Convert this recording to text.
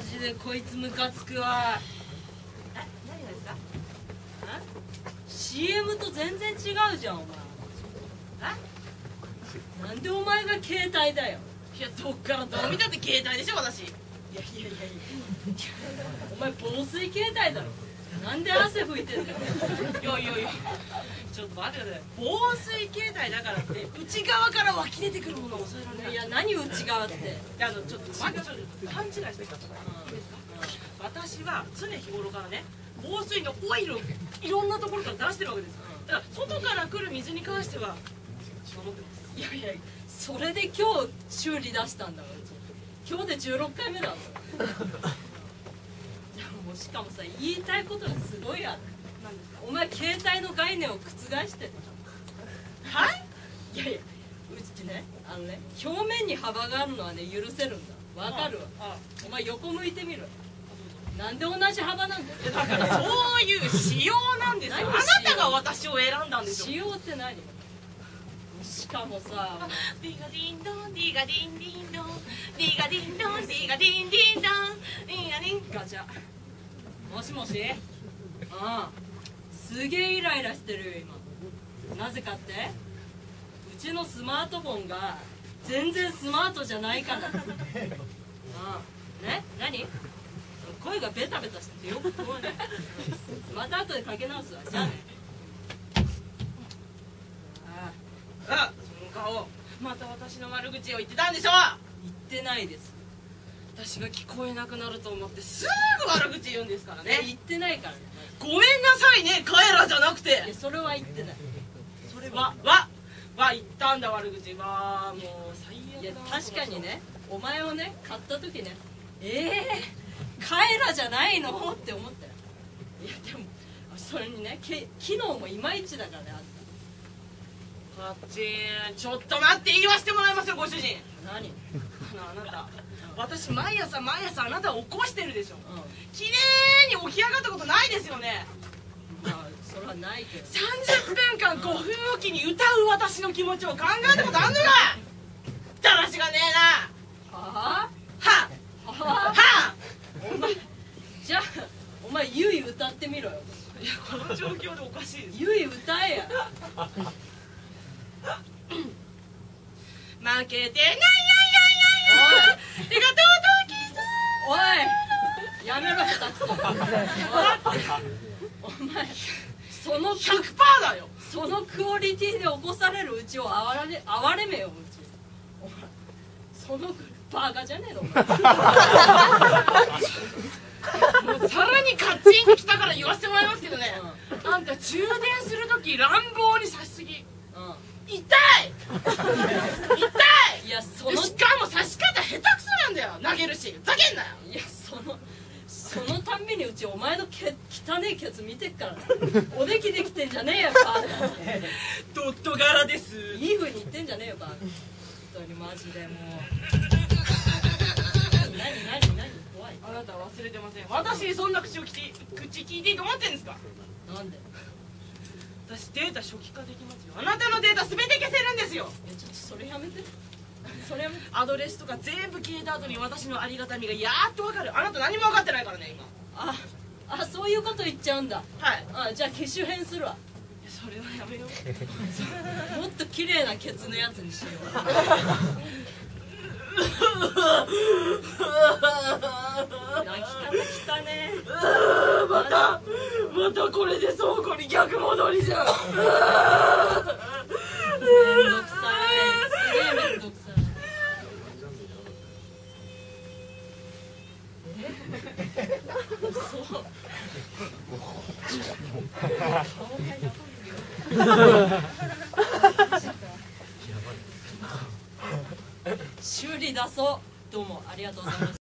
ジでこいつムカつくわ。 何がですか？ CM と全然違うじゃんお前。なんでお前が携帯だよ。 いや、どっからどう見たって携帯でしょ、私。 いやお前防水携帯だろ。なんで汗拭いてんだよ。 いやちょっと待ってください。防水携帯だからって内側から湧き出てくるものを抑えられない。 いや何内側って。 ちょっと待って、勘違いしてください。いいですか？私は常日頃からね、防水のオイルをいろんなところから出してるわけです。だから外から来る水に関しては守ってます。 いやそれで今日修理出したんだからうち。今日で16回目だぞ。しかもさ、言いたいことがすごいある。 何ですか？ お前携帯の概念を覆してる。 はい？ いやうちね、表面に幅があるのはね許せるんだ。わかるわ。お前横向いてみろ。なんで同じ幅なんだよ。 だからそういう仕様なんですよ。あなたが私を選んだんですよ。 仕様って何？しかもさ、 ディガディンドンディガディンディンドンディガディンドンディガディンディンドンディガディン。 ガチャ。もしもし。すげえイライラしてるよ今。なぜかって、うちのスマートフォンが全然スマートじゃないから。ね、何？声がベタベタしててよく聞こえない。また後でかけ直すわ。じゃあね。 その顔、また私の悪口を言ってたんでしょ。 言ってないです。 私が聞こえなくなると思ってすぐ悪口言うんですからね。 言ってないからね。 ごめんなさいね、カエラじゃなくて。 それは言ってない。 それは言ったんだ悪口。もう最悪だ。 いや確かにね、お前をね買った時ね、カエラじゃないのって思ったよ。いやでもそれにね、機能もいまいちだからね。 あちょっと待って言わせてもらいますよ、ご主人。 何？ あなた、私毎朝あなたを起こしてるでしょ。綺麗に起き上がったことないですよね。 まあそれはないけど。 30分間5分おきに歌う私の気持ちを考えたことあんのか。だらしがねえな。 はお前、じゃあお前ゆい歌ってみろよ。 いや、この状況でおかしいです。 ゆい歌えや。 負けてない手が届きそう。 おいやめろ下手くそ。お前その 100% だよ。 そのクオリティで起こされるうちを哀れめよ。うちお前そのバカじゃねえのお前。 もうさらにカッチンときたから言わせてもらいますけどね、あんた充電するとき乱暴に差しすぎ。痛いいやしかも差し方下手くそなんだよ。投げるしふざけんなよ。 いやそのたんびにうちお前の汚ねえケツ見てっからな。おできできてんじゃねえよバー。 ドット柄です。 いい風に言ってんじゃねえよバー。本当にマジでもう。何怖い。 あなたは忘れてません。私にそんな口聞いていいと思ってんですか。 なんで？ 私データ初期化できますよ。あなたのデータ全て消せるんですよ。 ちょっとそれやめて。それやめて。 アドレスとか全部消えた後に私のありがたみがやっとわかる。あなた何も分かってないからね今。 そういうこと言っちゃうんだ。 はい。 じゃあ機種変するわ。 それはやめよう。 もっと綺麗なケツのやつにしよう。汚ねえ。 またこれで倉庫に逆戻りじゃん。 めんどくさい。すげえめんどくさい。そう修理出そう。どうもありがとうございました。